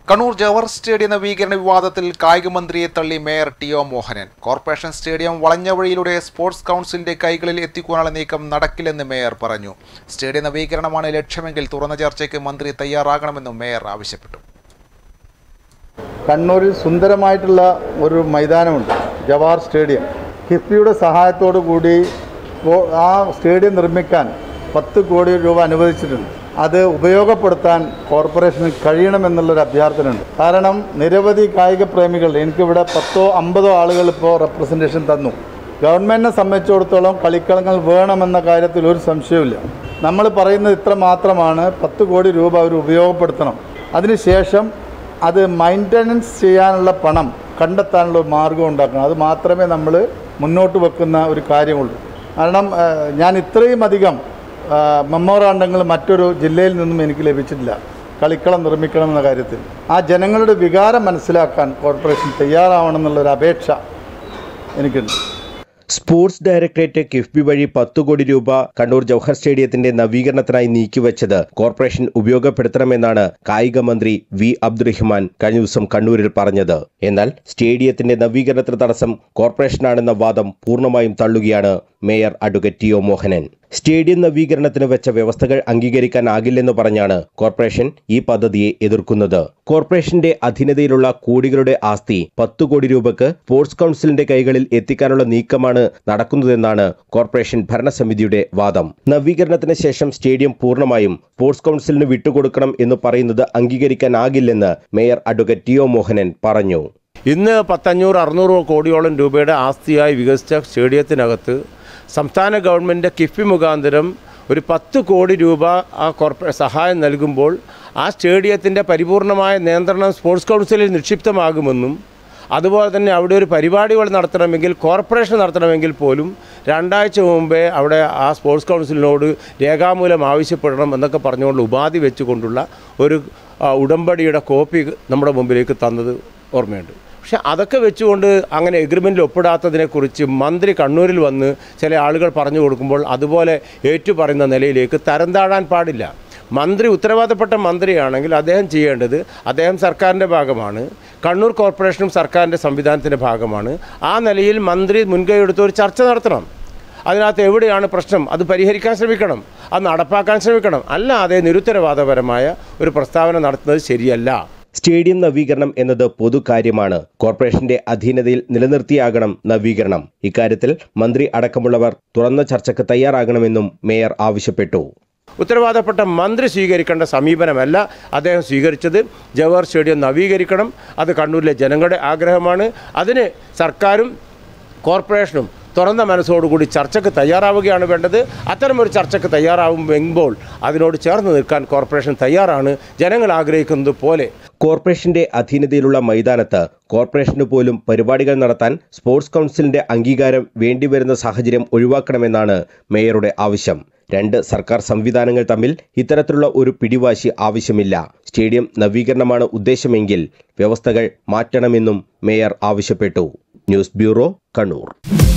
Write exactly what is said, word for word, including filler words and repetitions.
Kannur Jawahar stadium നവീകരണ വിവാദത്തിൽ കായിക മന്ത്രിയെ തള്ളി mayor T O Mohanan. Corporation stadium വളഞ്ഞ വഴിയിലൂടെ സ്പോർട്സ് കൗൺസിലിന്റെ കൈകളിൽ എത്തിക്കാനുള്ള നീക്കം നടക്കില്ലെന്ന് മേയർ പറഞ്ഞു. സ്റ്റേഡിയം നവീകരണമാണ് ലക്ഷ്യമെങ്കിൽ തുറന്ന ചർച്ചയ്ക്ക് മന്ത്രി തയ്യാറാകണമെന്നും മേയർ ആവശ്യപ്പെട്ടു. കണ്ണൂരിൽ സുന്ദരമായിട്ടുള്ള ഒരു മൈതാനമുണ്ട്, ജവഹർ സ്റ്റേഡിയം. കിഫ്ബിയുടെ സഹായത്തോടു കൂടി ആ സ്റ്റേഡിയം നിർമ്മിക്കാൻ പത്ത് കോടി രൂപ അനുവദിച്ചിട്ടുണ്ട്. അത് ഉപയോഗപ്പെടുത്താൻ കോർപ്പറേഷന് കഴിയണമെന്നുള്ളൊരു അഭ്യർത്ഥനയുണ്ട്. കാരണം നിരവധി കായിക പ്രേമികൾ, എനിക്കിവിടെ പത്തോ അമ്പതോ ആളുകൾ ഇപ്പോൾ റെപ്രസെൻറ്റേഷൻ തന്നു. ഗവൺമെൻറ്റിനെ സംബന്ധിച്ചിടത്തോളം കളിക്കളങ്ങൾ വേണമെന്ന കാര്യത്തിൽ ഒരു സംശയവുമില്ല. നമ്മൾ പറയുന്നത് ഇത്ര മാത്രമാണ്, പത്ത് കോടി രൂപ അവർ ഉപയോഗപ്പെടുത്തണം. അതിനുശേഷം അത് മെയിൻ്റനൻസ് ചെയ്യാനുള്ള പണം കണ്ടെത്താനുള്ള ഒരു മാർഗം ഉണ്ടാക്കണം. അത് മാത്രമേ നമ്മൾ മുന്നോട്ട് വെക്കുന്ന ഒരു കാര്യമുള്ളൂ. കാരണം ഞാൻ ഇത്രയും അധികം മെമ്മോറാണ്ടങ്ങൾ മറ്റൊരു ജില്ലയിൽ നിന്നും എനിക്ക് ലഭിച്ചിട്ടില്ല കളിക്കളം നിർമ്മിക്കണമെന്ന കാര്യത്തിൽ. ആ ജനങ്ങളുടെ വികാരം മനസ്സിലാക്കാൻ കോർപ്പറേഷൻ തയ്യാറാവണമെന്നുള്ളൊരു അപേക്ഷ എനിക്കുണ്ട്. സ്പോർട്സ് ഡയറക്ടറേറ്റ് കിഫ്ബി വഴി പത്തു കോടി രൂപ കണ്ണൂർ ജവഹർ സ്റ്റേഡിയത്തിന്റെ നവീകരണത്തിനായി നീക്കിവെച്ചത് കോർപ്പറേഷൻ ഉപയോഗപ്പെടുത്തണമെന്നാണ് കായിക മന്ത്രി വി അബ്ദുറഹ്മാൻ കഴിഞ്ഞ ദിവസം കണ്ണൂരിൽ പറഞ്ഞത്. എന്നാൽ സ്റ്റേഡിയത്തിന്റെ നവീകരണത്തിന് തടസ്സം കോർപ്പറേഷനാണെന്ന വാദം പൂർണ്ണമായും തള്ളുകയാണ് mayor advocate T O Mohanan. Stadium നവീകരണത്തിന് വെച്ച വ്യവസ്ഥകൾ അംഗീകരിക്കാനാകില്ലെന്ന് പറഞ്ഞാണ് കോർപ്പറേഷൻ ഈ പദ്ധതിയെ എതിർക്കുന്നത്. കോർപ്പറേഷന്റെ അധീനതയിലുള്ള കോടികളുടെ ആസ്തി പത്തു കോടി രൂപയ്ക്ക് സ്പോർട്സ് കൗൺസിലിന്റെ കൈകളിൽ എത്തിക്കാനുള്ള നീക്കമാണ് നടക്കുന്നതെന്നാണ് കോർപ്പറേഷൻ ഭരണസമിതിയുടെ വാദം. നവീകരണത്തിന് ശേഷം സ്റ്റേഡിയം പൂർണ്ണമായും സ്പോർട്സ് കൗൺസിലിന് വിട്ടുകൊടുക്കണം എന്ന് പറയുന്നത് അംഗീകരിക്കാനാകില്ലെന്ന് mayor advocate T O Mohanan പറഞ്ഞു. ഇന്ന് പത്തഞ്ഞൂറ് അറുന്നൂറ് കോടിയോളം രൂപയുടെ ആസ്തിയായി വികസിച്ച സ്റ്റേഡിയത്തിനകത്ത് സംസ്ഥാന ഗവൺമെൻറ് കിഫ്ബി മുഖാന്തരം ഒരു പത്ത് കോടി രൂപ ആ കോർപ്പറേറ്റ് സഹായം നൽകുമ്പോൾ ആ സ്റ്റേഡിയത്തിൻ്റെ പരിപൂർണമായ നിയന്ത്രണം സ്പോർട്സ് കൗൺസിലിൽ നിക്ഷിപ്തമാകുമെന്നും അതുപോലെ തന്നെ അവിടെ ഒരു പരിപാടികൾ നടത്തണമെങ്കിൽ കോർപ്പറേഷൻ നടത്തണമെങ്കിൽ പോലും രണ്ടാഴ്ച മുമ്പേ അവിടെ ആ സ്പോർട്സ് കൗൺസിലിനോട് രേഖാമൂലം ആവശ്യപ്പെടണം എന്നൊക്കെ പറഞ്ഞുകൊണ്ട് ഉപാധി വെച്ചുകൊണ്ടുള്ള ഒരു ഉടമ്പടിയുടെ കോപ്പി നമ്മുടെ മുമ്പിലേക്ക് തന്നത് ഓർമ്മയുണ്ട്. പക്ഷെ അതൊക്കെ വെച്ചുകൊണ്ട് അങ്ങനെ എഗ്രിമെൻറ്റിൽ ഒപ്പിടാത്തതിനെക്കുറിച്ച് മന്ത്രി കണ്ണൂരിൽ വന്ന് ചില ആളുകൾ പറഞ്ഞു കൊടുക്കുമ്പോൾ അതുപോലെ ഏറ്റുപറയുന്ന നിലയിലേക്ക് തരം താഴാൻ പാടില്ല. മന്ത്രി ഉത്തരവാദപ്പെട്ട മന്ത്രിയാണെങ്കിൽ അദ്ദേഹം ചെയ്യേണ്ടത്, അദ്ദേഹം സർക്കാരിൻ്റെ ഭാഗമാണ്, കണ്ണൂർ കോർപ്പറേഷനും സർക്കാരിൻ്റെ സംവിധാനത്തിൻ്റെ ഭാഗമാണ്. ആ നിലയിൽ മന്ത്രി മുൻകൈയെടുത്ത് ഒരു ചർച്ച നടത്തണം. അതിനകത്ത് എവിടെയാണ് പ്രശ്നം അത് പരിഹരിക്കാൻ ശ്രമിക്കണം, അത് നടപ്പാക്കാൻ ശ്രമിക്കണം. അല്ലാതെ നിരുത്തരവാദപരമായ ഒരു പ്രസ്താവന നടത്തുന്നത് ശരിയല്ല. സ്റ്റേഡിയം നവീകരണം എന്നത് പൊതുകാര്യമാണ്. കോർപ്പറേഷന്റെ അധീനതയിൽ നിലനിർത്തിയാകണം നവീകരണം. ഇക്കാര്യത്തിൽ മന്ത്രി അടക്കമുള്ളവർ തുറന്ന ചർച്ചയ്ക്ക് തയ്യാറാകണമെന്നും മേയർ ആവശ്യപ്പെട്ടു. ഉത്തരവാദപ്പെട്ട മന്ത്രി സ്വീകരിക്കേണ്ട സമീപനമല്ല അദ്ദേഹം സ്വീകരിച്ചത്. ജവഹർ സ്റ്റേഡിയം നവീകരിക്കണം, അത് കണ്ണൂരിലെ ജനങ്ങളുടെ ആഗ്രഹമാണ്. അതിന് സർക്കാരും കോർപ്പറേഷനും തുറന്ന മനസ്സോടുകൂടി ചർച്ചയ്ക്ക് തയ്യാറാവുകയാണ് വേണ്ടത്. അത്തരമൊരു ചർച്ചയ്ക്ക് തയ്യാറാവുമ്പോൾ അതിനോട് ചേർന്ന് നിൽക്കാൻ കോർപ്പറേഷൻ തയ്യാറാണ്, ജനങ്ങൾ ആഗ്രഹിക്കുന്നത് പോലെ. കോർപ്പറേഷന്റെ അധീനതയിലുള്ള മൈതാനത്ത് കോർപ്പറേഷന് പോലും പരിപാടികൾ നടത്താൻ സ്പോർട്സ് കൗൺസിലിന്റെ അംഗീകാരം വേണ്ടിവരുന്ന സാഹചര്യം ഒഴിവാക്കണമെന്നാണ് മേയറുടെ ആവശ്യം. രണ്ട് സർക്കാർ സംവിധാനങ്ങൾ തമ്മിൽ ഇത്തരത്തിലുള്ള ഒരു പിടിവാശി ആവശ്യമില്ല. സ്റ്റേഡിയം നവീകരണമാണ് ഉദ്ദേശമെങ്കിൽ വ്യവസ്ഥകൾ മാറ്റണമെന്നും മേയർ ആവശ്യപ്പെട്ടു. News bureau, Kannur.